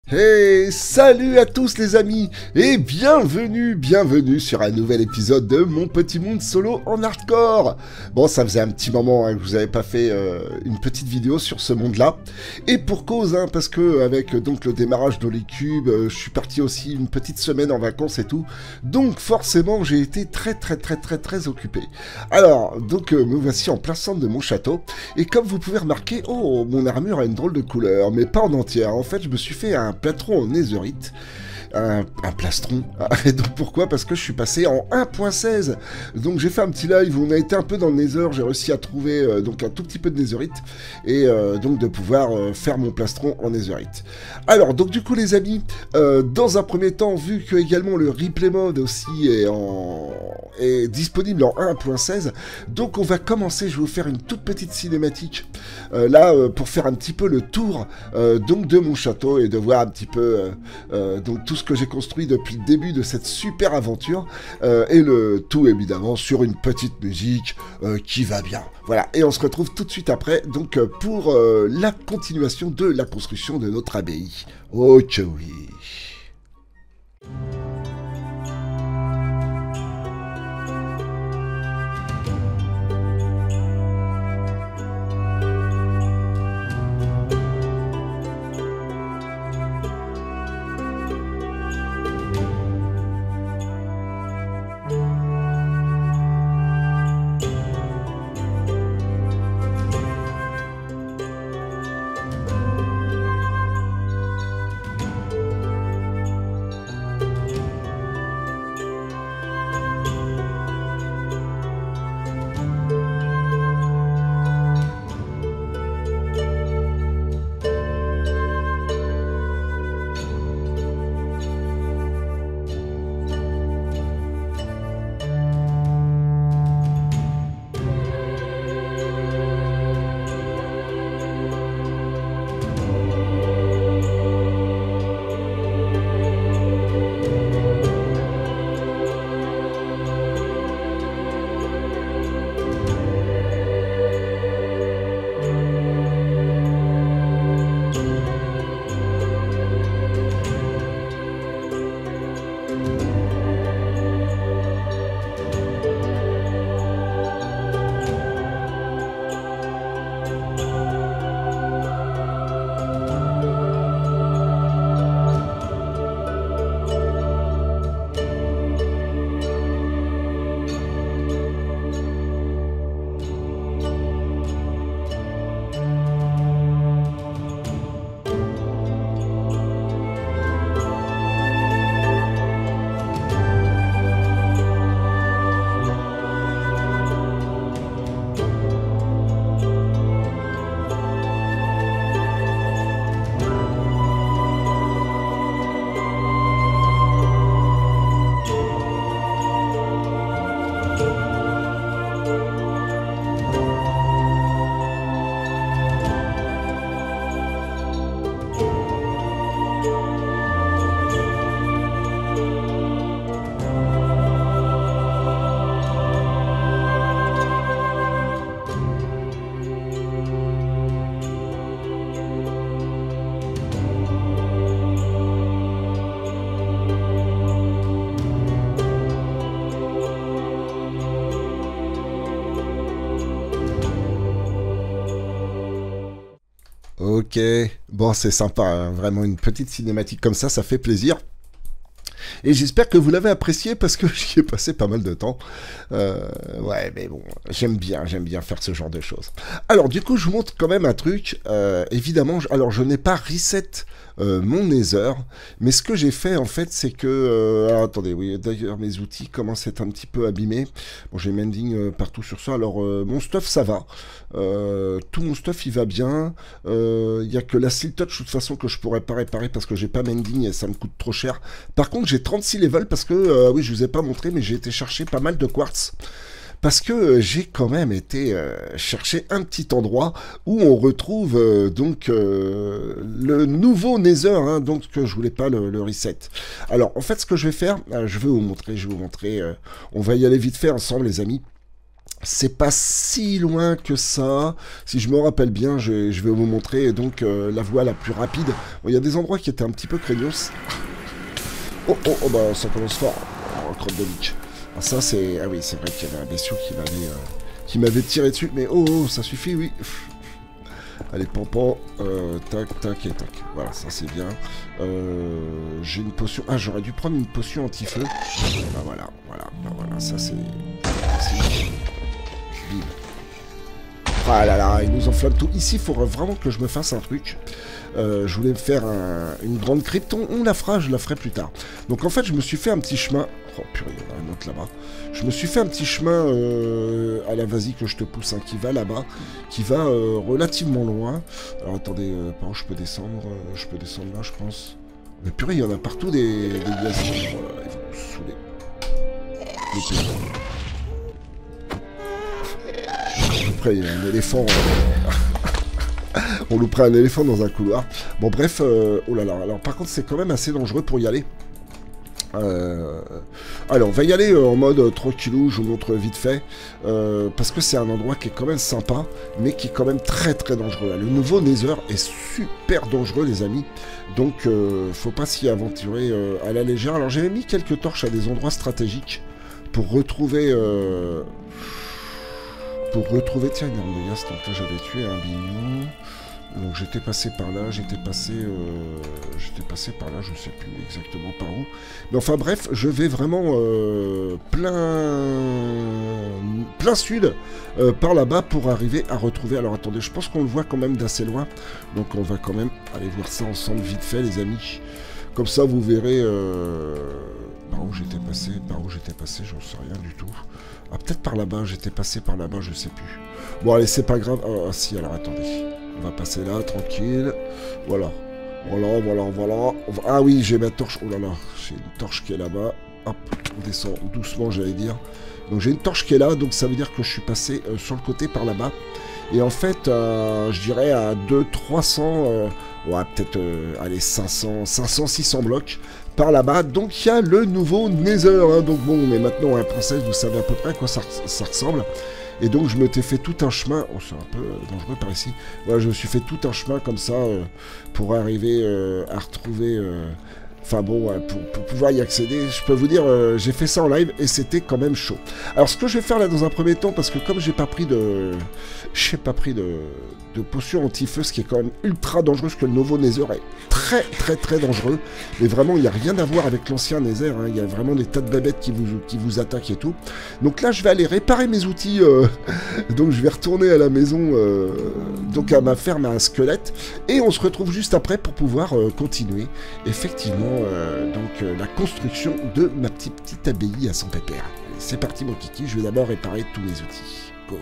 Hey, salut à tous les amis et bienvenue sur un nouvel épisode de Mon Petit Monde Solo en Hardcore. Bon, ça faisait un petit moment que je vous avais pas fait une petite vidéo sur ce monde-là. Et pour cause, parce que avec donc le démarrage de l'E-Cube, je suis parti aussi une petite semaine en vacances et tout. Donc forcément, j'ai été très occupé. Alors, donc me voici en plein centre de mon château. Et comme vous pouvez remarquer, oh, mon armure a une drôle de couleur, mais pas en entière. En fait, je me suis fait un plastron en netherite. Un plastron. Et donc pourquoi? Parce que je suis passé en 1.16. Donc j'ai fait un petit live où on a été un peu dans le nether. J'ai réussi à trouver donc un tout petit peu de netherite. Et donc de pouvoir faire mon plastron en netherite. Alors donc du coup les amis, dans un premier temps, vu que également le replay mode aussi est disponible en 1.16, donc on va commencer. Je vais vous faire une toute petite cinématique pour faire un petit peu le tour donc de mon château et de voir un petit peu donc tout ce que j'ai construit depuis le début de cette super aventure, et le tout évidemment sur une petite musique qui va bien. Voilà, et on se retrouve tout de suite après, donc pour la continuation de la construction de notre abbaye. Ok oui. Ok, bon c'est sympa, vraiment une petite cinématique comme ça fait plaisir. Et j'espère que vous l'avez apprécié parce que j'y ai passé pas mal de temps. Ouais, mais bon, j'aime bien faire ce genre de choses. Alors du coup, je vous montre quand même un truc. Évidemment, alors je n'ai pas reset mon Nether, mais ce que j'ai fait en fait, c'est que... alors, attendez, oui, d'ailleurs mes outils commencent à être un petit peu abîmés. Bon, j'ai mending partout sur ça. Alors mon stuff, ça va. Tout mon stuff, il va bien. Il n'y a que la Steel Touch, de toute façon, que je pourrais pas réparer parce que j'ai pas mending et ça me coûte trop cher. Par contre, j'ai 36 levels parce que, oui, je vous ai pas montré, mais j'ai été chercher pas mal de quartz. Parce que j'ai quand même été chercher un petit endroit où on retrouve donc le nouveau Nether, donc que je voulais pas le reset. Alors en fait ce que je vais faire, je vais vous montrer, on va y aller vite fait ensemble les amis. C'est pas si loin que ça. Si je me rappelle bien, je vais vous montrer donc la voie la plus rapide. Bon, il y a des endroits qui étaient un petit peu craignos. Oh, oh, oh, bah ça commence fort. Oh, crotte de lich. Ah, ça, c'est... Ah oui, c'est vrai qu'il y avait un bestiau qui m'avait tiré dessus. Mais oh, oh, ça suffit, oui. Allez, pampan. Tac, tac et tac. Voilà, ça c'est bien. J'ai une potion... Ah, j'aurais dû prendre une potion anti-feu. Bah voilà, voilà, bah voilà, ça c'est... Bim. Ah là là, il nous enflamme tout. Ici, il faudrait vraiment que je me fasse un truc. Je voulais me faire une grande crypte. On la fera, je la ferai plus tard. Donc en fait, je me suis fait un petit chemin. Oh purée, il y en a un autre là-bas. Je me suis fait un petit chemin à la vas-y que je te pousse, hein, qui va là-bas, qui va relativement loin. Alors attendez, par où je peux descendre? Je peux descendre là, je pense. Mais purée, il y en a partout des glaciers. Oh là là, ils vont nous saouler. Après, il y a un éléphant. On louperait un éléphant dans un couloir. Bon, bref. Oh là là. Alors, par contre, c'est quand même assez dangereux pour y aller. Alors, on va y aller en mode tranquillou. Je vous montre vite fait. Parce que c'est un endroit qui est quand même sympa. Mais qui est quand même très très dangereux. Le nouveau Nether est super dangereux, les amis. Donc, faut pas s'y aventurer à la légère. Alors, j'avais mis quelques torches à des endroits stratégiques. Pour retrouver... tiens, une arme de gaz, donc là j'avais tué un bignon. Donc j'étais passé par là, j'étais passé par là, je sais plus exactement par où. Mais enfin bref, je vais vraiment plein sud par là-bas pour arriver à retrouver. Alors attendez, je pense qu'on le voit quand même d'assez loin. Donc on va quand même aller voir ça ensemble vite fait, les amis. Comme ça vous verrez par où j'étais passé, j'en sais rien du tout. Ah, peut-être par là-bas, j'étais passé par là-bas, je sais plus. Bon, allez, c'est pas grave. Ah, si, alors attendez. On va passer là, tranquille. Voilà. Voilà. Ah oui, j'ai ma torche. Oh là là, j'ai une torche qui est là-bas. Hop, on descend doucement, j'allais dire. Donc j'ai une torche qui est là, donc ça veut dire que je suis passé sur le côté par là-bas. Et en fait, je dirais à 200-300... ouais, peut-être, allez, 500-600 blocs par là-bas. Donc, il y a le nouveau Nether. Hein. Donc, bon, mais maintenant, hein, princesse, vous savez à peu près à quoi ça ressemble. Et donc, je me t'ai fait tout un chemin. Oh, c'est un peu dangereux par ici. Voilà, je me suis fait tout un chemin comme ça pour arriver à retrouver... Enfin bon, pour pouvoir y accéder, je peux vous dire, j'ai fait ça en live et c'était quand même chaud. Alors ce que je vais faire là dans un premier temps, parce que comme j'ai pas pris de potion anti-feu, ce qui est quand même ultra dangereux, parce que le nouveau Nether est très dangereux. Mais vraiment, il n'y a rien à voir avec l'ancien Nether, hein. Il y a vraiment des tas de babettes qui vous attaquent et tout. Donc là, je vais aller réparer mes outils. Donc je vais retourner à la maison, donc à ma ferme à squelette. Et on se retrouve juste après pour pouvoir continuer, effectivement, la construction de ma petite abbaye à 100 pépères. C'est parti mon kiki, je vais d'abord réparer tous mes outils. Go.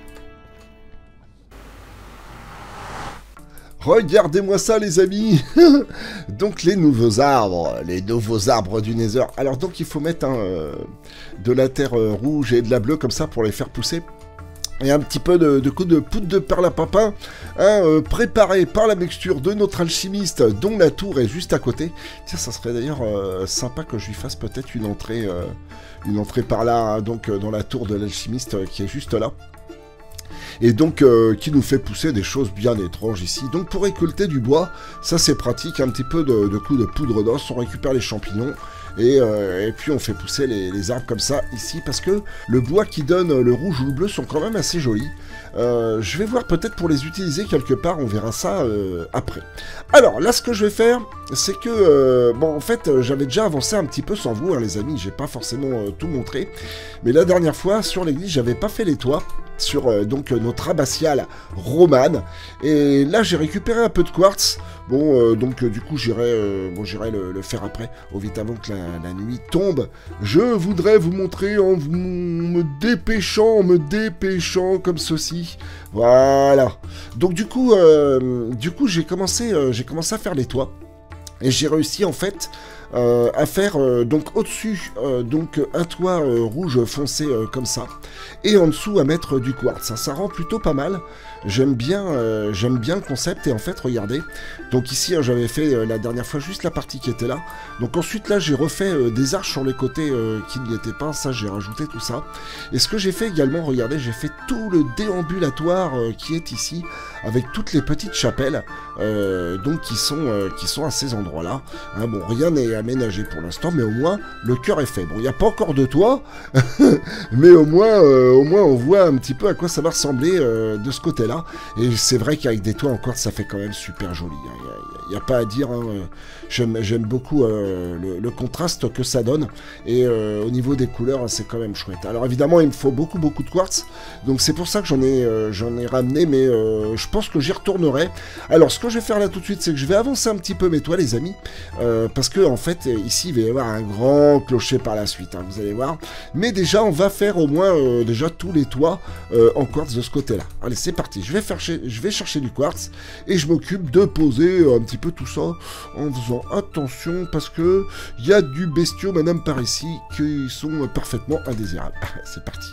Regardez-moi ça les amis. Donc les nouveaux arbres du Nether. Alors donc il faut mettre de la terre rouge et de la bleue comme ça pour les faire pousser. Et un petit peu de poudre de perlimpinpin, préparé par la mixture de notre alchimiste, dont la tour est juste à côté. Tiens, ça serait d'ailleurs sympa que je lui fasse peut-être une entrée par là, hein, donc dans la tour de l'alchimiste qui est juste là. Et donc qui nous fait pousser des choses bien étranges ici. Donc pour récolter du bois, ça c'est pratique, un petit peu de poudre d'os, on récupère les champignons. Et puis on fait pousser les arbres comme ça ici, parce que le bois qui donne le rouge ou le bleu sont quand même assez jolis. Je vais voir peut-être pour les utiliser quelque part, on verra ça après. Alors là ce que je vais faire, c'est que, bon en fait j'avais déjà avancé un petit peu sans vous, hein, les amis, j'ai pas forcément tout montré. Mais la dernière fois sur l'église j'avais pas fait les toits. Sur donc notre abbatiale romane, et là j'ai récupéré un peu de quartz. Bon donc du coup j'irai le faire après, au vite avant que la nuit tombe. Je voudrais vous montrer en me dépêchant comme ceci. Voilà. Donc du coup j'ai commencé à faire les toits. Et j'ai réussi en fait à faire donc au-dessus donc un toit rouge foncé comme ça, et en dessous à mettre du quartz. Ça rend plutôt pas mal. J'aime bien le concept. Et en fait, regardez, donc ici j'avais fait la dernière fois juste la partie qui était là. Donc ensuite là j'ai refait des arches sur les côtés qui n'y étaient pas. Ça j'ai rajouté tout ça. Et ce que j'ai fait également, regardez, j'ai fait tout le déambulatoire qui est ici, avec toutes les petites chapelles donc qui sont à ces endroits là, hein. Bon, rien n'est aménagé pour l'instant, mais au moins le cœur est fait. Bon, il n'y a pas encore de toit mais au moins on voit un petit peu à quoi ça va ressembler de ce côté là. Et c'est vrai qu'avec des toits encore ça fait quand même super joli, hein. Il n'y a pas à dire, hein. J'aime beaucoup le contraste que ça donne, et au niveau des couleurs c'est quand même chouette. Alors évidemment il me faut beaucoup de quartz, donc c'est pour ça que j'en ai ramené, mais je pense que j'y retournerai. Alors ce que je vais faire là tout de suite, c'est que je vais avancer un petit peu mes toits, les amis, parce que en fait ici il va y avoir un grand clocher par la suite, hein, vous allez voir. Mais déjà on va faire au moins déjà tous les toits en quartz de ce côté là. Allez, c'est parti, je vais chercher du quartz, et je m'occupe de poser un petit peu tout ça en faisant attention, parce que il y a du bestiau madame par ici qui sont parfaitement indésirables. C'est parti.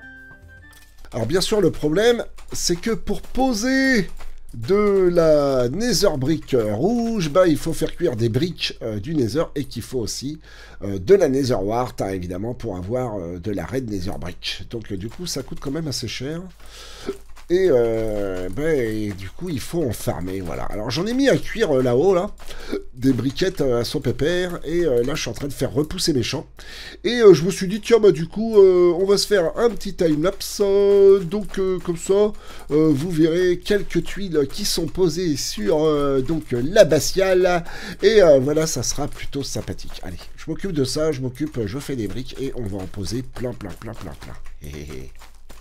Alors bien sûr le problème c'est que pour poser de la nether brick rouge, bah, il faut faire cuire des briques du nether, et qu'il faut aussi de la nether wart, hein, évidemment, pour avoir de la red nether brick. Donc du coup ça coûte quand même assez cher. Et, et du coup, il faut en farmer, voilà. Alors, j'en ai mis à cuire là-haut, là, des briquettes à son pépère, et là, je suis en train de faire repousser mes champs. Et je me suis dit, tiens, bah, du coup, on va se faire un petit time-lapse, donc, comme ça, vous verrez quelques tuiles qui sont posées sur, donc, l'abbatiale, et voilà, ça sera plutôt sympathique. Allez, je m'occupe de ça, je fais des briques, et on va en poser plein. Hé, hé, hé.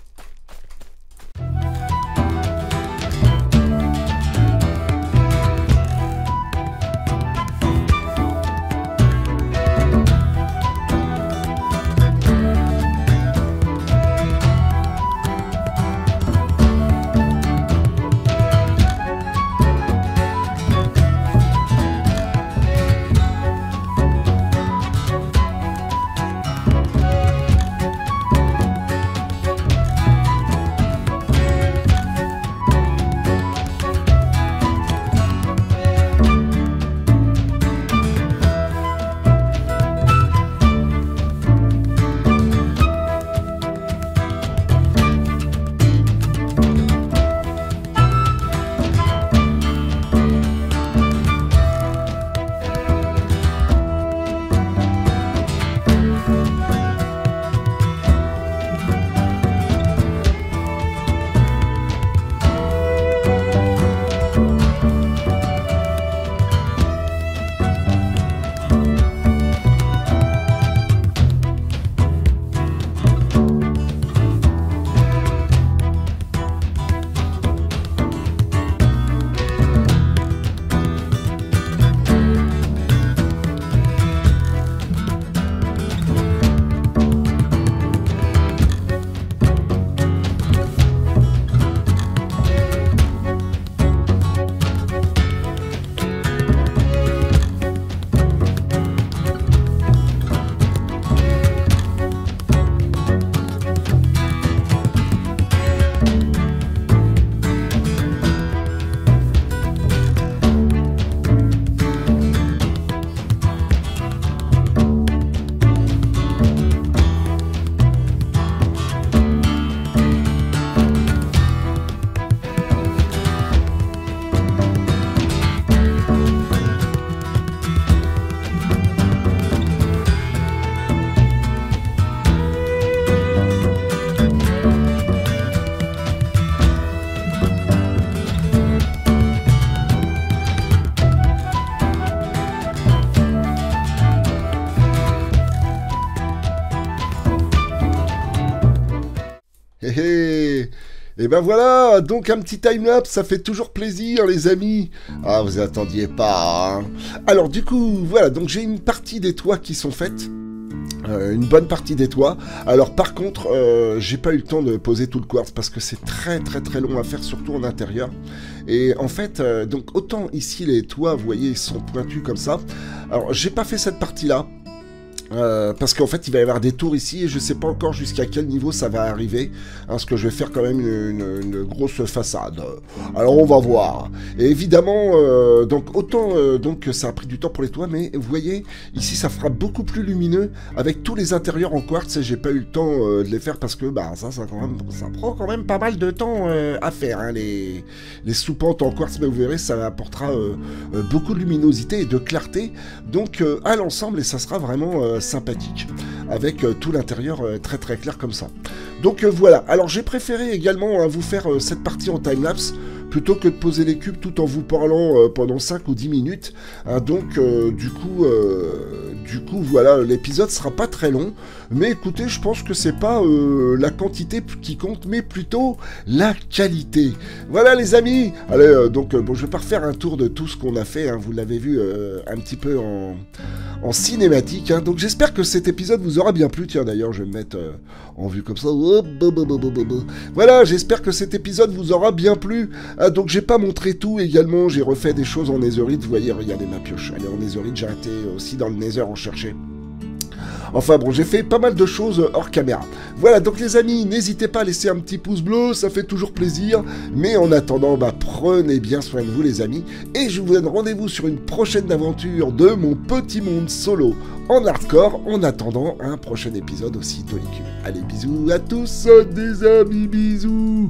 Et ben voilà, donc un petit time-lapse, ça fait toujours plaisir les amis. Ah, vous attendiez pas, hein. Alors du coup, voilà, donc j'ai une partie des toits qui sont faites. une bonne partie des toits. Alors par contre, j'ai pas eu le temps de poser tout le quartz parce que c'est très long à faire, surtout en intérieur. Et en fait, donc autant ici les toits, vous voyez, ils sont pointus comme ça. Alors j'ai pas fait cette partie-là. Parce qu'en fait il va y avoir des tours ici et je sais pas encore jusqu'à quel niveau ça va arriver, hein, parce que je vais faire quand même une grosse façade. Alors on va voir. Et évidemment donc autant donc ça a pris du temps pour les toits, mais vous voyez ici ça fera beaucoup plus lumineux avec tous les intérieurs en quartz, et j'ai pas eu le temps de les faire parce que bah ça prend quand même pas mal de temps à faire, hein, les sous-pentes en quartz, mais vous verrez ça apportera beaucoup de luminosité et de clarté donc à l'ensemble, et ça sera vraiment sympathique, avec tout l'intérieur très clair comme ça. Donc voilà, alors j'ai préféré également vous faire cette partie en timelapse, plutôt que de poser les cubes tout en vous parlant pendant 5 ou 10 minutes. Hein, donc du coup voilà, l'épisode sera pas très long, mais écoutez, je pense que c'est pas la quantité qui compte, mais plutôt la qualité. Voilà les amis, allez, donc bon, je vais pas refaire un tour de tout ce qu'on a fait, hein, vous l'avez vu un petit peu en cinématique, hein. Donc j'espère que cet épisode vous aura bien plu. Tiens, d'ailleurs je vais me mettre en vue comme ça. Voilà, j'espère que cet épisode vous aura bien plu, hein. Donc j'ai pas montré tout également, j'ai refait des choses en netherite, vous voyez, regardez ma pioche, elle est en netherite, j'ai été aussi dans le nether en chercher. Enfin bon, j'ai fait pas mal de choses hors caméra. Voilà, donc les amis, n'hésitez pas à laisser un petit pouce bleu, ça fait toujours plaisir. Mais en attendant, bah, prenez bien soin de vous les amis. Et je vous donne rendez-vous sur une prochaine aventure de mon petit monde solo en hardcore. En attendant un prochain épisode aussi tonicule. Allez, bisous à tous des amis, bisous.